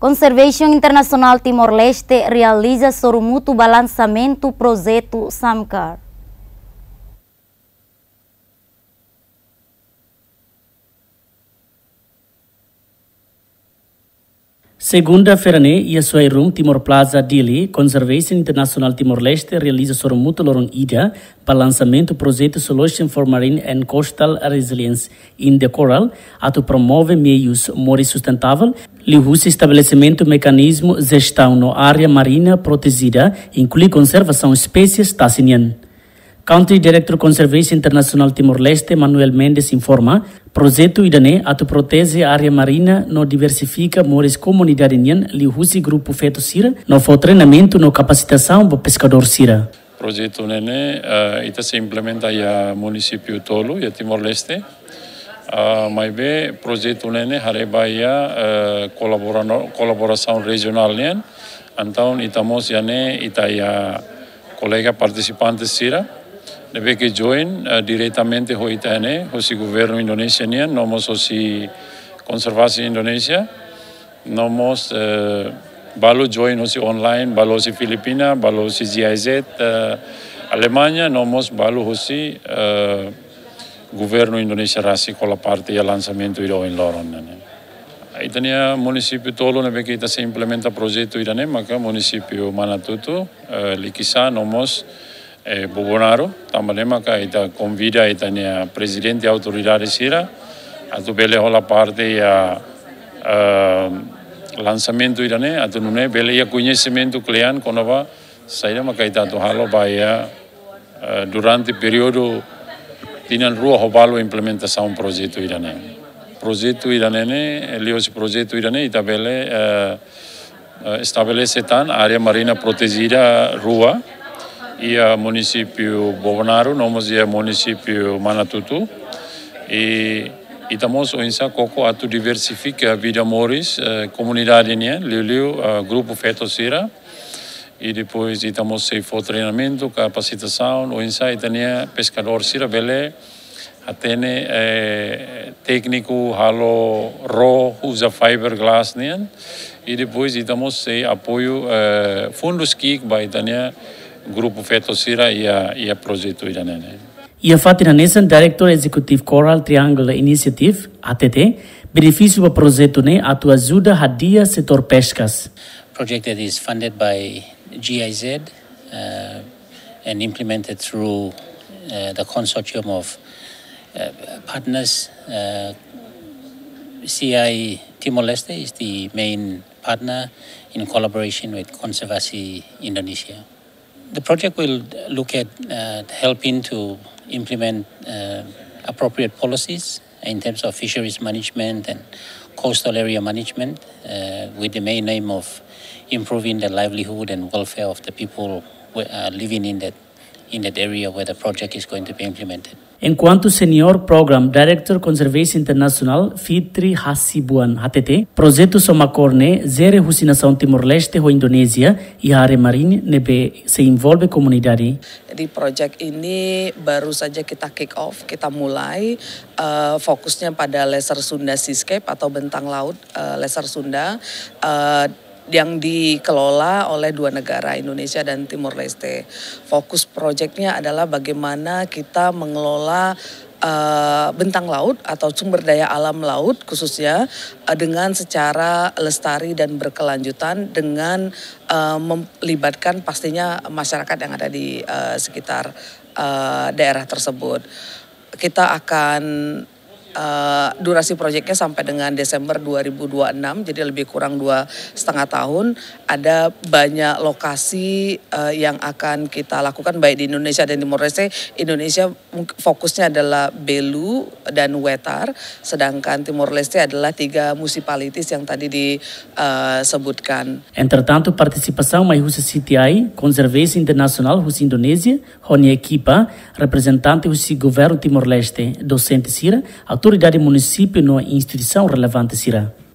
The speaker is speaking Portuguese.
Conservation Internacional Timor-Leste realiza sorumuto balançamento projeto SAMCAR. Segunda-feira, e a sua room Timor Plaza Dili, Conservation International Timor-Leste realiza sorumuto lorong ida balançamento projeto Solution for Marine and Coastal Resilience in the Coral, atu promove meios more sustentável, lihusi estabelecimento mecanismo gestão no área marina protegida, inclui conservação espécies tassinian. Country Director Conservation International Timor-Leste, Manuel Mendes, informa, projeto idane atu protege a área marina no diversifica mores comunidade nian lihusi grupo feto sira, no for treinamento no capacitação do pescador sira. Projeto nene ita se implementa ya município tolo ya Timor-Leste. Mas be projeto nene hareba ya colaboração regional nian. Então itamos yane ita ya colega participantes sira. Deve que join diretamente ho itane, hosi governo Indonesia nian, nomos hosi konservasi Indonesia, nomos balu join hosi online, balu hosi Filipina, balu hosi GIZ, Alemania, nomos balu hosi governo Indonesia rasi con la parte ya lançamento iro in loron nane. Itania municipio tolo nebe que ita se implementa projeto irane, maka municipio Manatutu, Likisa, nomos Bobonaro, também maka ita convida itania presidente e autoridade sira, atu bele hola parte ya lançamento irane, atu nune bele ya conhecimento klean konova saída maka ita tu halo baya durante período tinan rua hobalo implementação projeto irane. Projeto irane ne, lios projeto irane ita bele estabelece tan área marina protegida rua. Ia município Bobonaro, nomos ia município Manatutu, e estamos oinsa koko atu diversifica a vida moris comunidade nian, liu grupo feto sira, e depois estamos sem for treinamento, capacitação, oinsa itania pescador sira bele, atene técnico halo ro usa fiberglass nian, e depois estamos sem apoio fundos kik ba itania Grupo Feto Sira e a projeto iranene. E a Fatina Nessan, Director Executive Coral Triangle Initiative, ATT, benefício do projeto ne atu ajuda hadia setor pescas. Project that is funded by GIZ and implemented through the consortium of partners. CI Timor-Leste is the main partner in collaboration with Conservasi Indonesia. The project will look at helping to implement appropriate policies in terms of fisheries management and coastal area management with the main aim of improving the livelihood and welfare of the people living in that area where the project is going to be implemented. Enquanto Senior Program Director Conservation International, Fitri Hasibuan HTT, projeto Somacorne, zere Husinação Timor-Leste ho Indonesia, e a área marinha nebe se envolve comunidade. Di project ini baru saja kita kick off, kita mulai fokusnya pada Lesser Sunda Seascape atau bentang laut Lesser Sunda. Yang dikelola oleh dua negara, Indonesia dan Timor-Leste. Fokus proyeknya adalah bagaimana kita mengelola bentang laut atau sumber daya alam laut khususnya dengan secara lestari dan berkelanjutan dengan melibatkan pastinya masyarakat yang ada di sekitar daerah tersebut. Kita akan durasi proyeknya sampai dengan Desember 2026, jadi lebih kurang 2,5 tahun. Ada banyak lokasi yang akan kita lakukan baik di Indonesia dan Timor-Leste. Indonesia fokusnya adalah Belu dan Wetar, sedangkan Timor-Leste adalah 3 municipalities yang tadi disebutkan. Entretanto, participação mais russa CTI, Conservation International russa Indonésia, Rony Equipa, representante russa governo Timor-Leste, docente Sira, autoridade município no instituição relevante Sira.